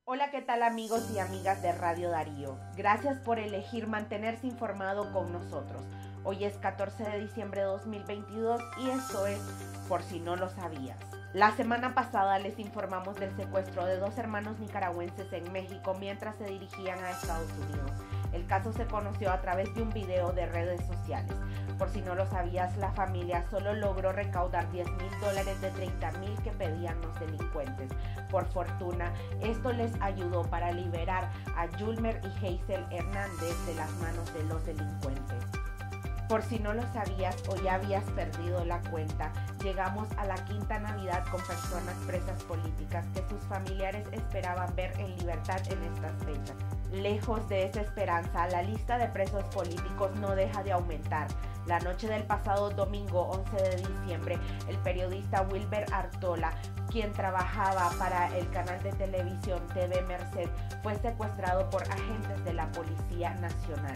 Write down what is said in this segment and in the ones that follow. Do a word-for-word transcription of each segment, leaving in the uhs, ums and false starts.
Hola, ¿qué tal amigos y amigas de Radio Darío? Gracias por elegir mantenerse informado con nosotros. Hoy es catorce de diciembre de dos mil veintidós y esto es Por si no lo sabías. La semana pasada les informamos del secuestro de dos hermanos nicaragüenses en México mientras se dirigían a Estados Unidos. El caso se conoció a través de un video de redes sociales. Por si no lo sabías, la familia solo logró recaudar diez mil dólares de treinta mil que pedían los delincuentes. Por fortuna, esto les ayudó para liberar a Yulmer y Hazel Hernández de las manos de los delincuentes. Por si no lo sabías o ya habías perdido la cuenta, llegamos a la quinta Navidad con personas presas políticas que sus familiares esperaban ver en libertad en estas fechas. Lejos de esa esperanza, la lista de presos políticos no deja de aumentar. La noche del pasado domingo once de diciembre, el periodista Wilber Artola, quien trabajaba para el canal de televisión T V Merced, fue secuestrado por agentes de la Policía Nacional.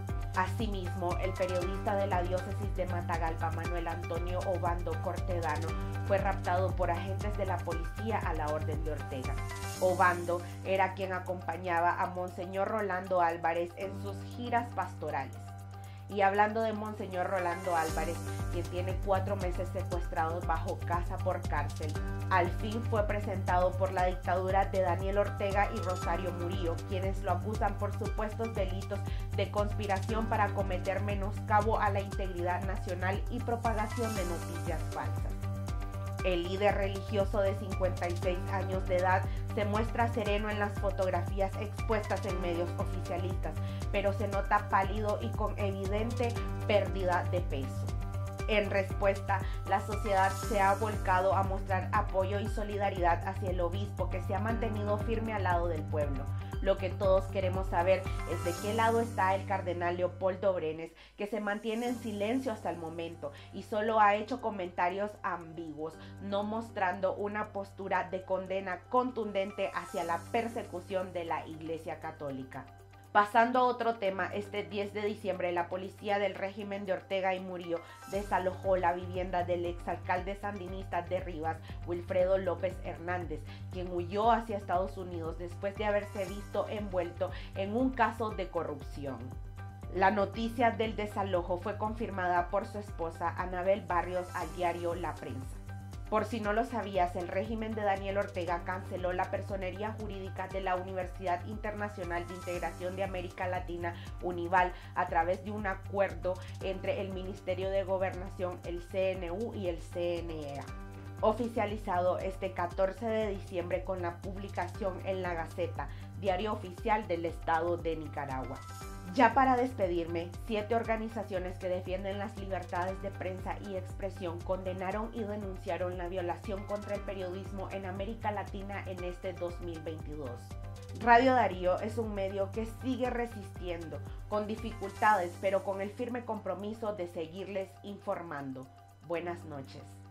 Asimismo, el periodista de la diócesis de Matagalpa, Manuel Antonio Obando Cortegano, fue raptado por agentes de la policía a la orden de Ortega. Obando era quien acompañaba a Monseñor Rolando Álvarez en sus giras pastorales. Y hablando de Monseñor Rolando Álvarez, quien tiene cuatro meses secuestrado bajo casa por cárcel, al fin fue presentado por la dictadura de Daniel Ortega y Rosario Murillo, quienes lo acusan por supuestos delitos de conspiración para cometer menoscabo a la integridad nacional y propagación de noticias falsas. El líder religioso de cincuenta y seis años de edad se muestra sereno en las fotografías expuestas en medios oficialistas, pero se nota pálido y con evidente pérdida de peso. En respuesta, la sociedad se ha volcado a mostrar apoyo y solidaridad hacia el obispo, que se ha mantenido firme al lado del pueblo. Lo que todos queremos saber es de qué lado está el cardenal Leopoldo Brenes, que se mantiene en silencio hasta el momento y solo ha hecho comentarios ambiguos, no mostrando una postura de condena contundente hacia la persecución de la Iglesia Católica. Pasando a otro tema, este diez de diciembre la policía del régimen de Ortega y Murillo desalojó la vivienda del exalcalde sandinista de Rivas, Wilfredo López Hernández, quien huyó hacia Estados Unidos después de haberse visto envuelto en un caso de corrupción. La noticia del desalojo fue confirmada por su esposa Anabel Barrios al diario La Prensa. Por si no lo sabías, el régimen de Daniel Ortega canceló la personería jurídica de la Universidad Internacional de Integración de América Latina, UNIVAL, a través de un acuerdo entre el Ministerio de Gobernación, el C N U y el C N E A. Oficializado este catorce de diciembre con la publicación en La Gaceta, diario oficial del Estado de Nicaragua. Ya para despedirme, siete organizaciones que defienden las libertades de prensa y expresión condenaron y denunciaron la violación contra el periodismo en América Latina en este dos mil veintidós. Radio Darío es un medio que sigue resistiendo, con dificultades, pero con el firme compromiso de seguirles informando. Buenas noches.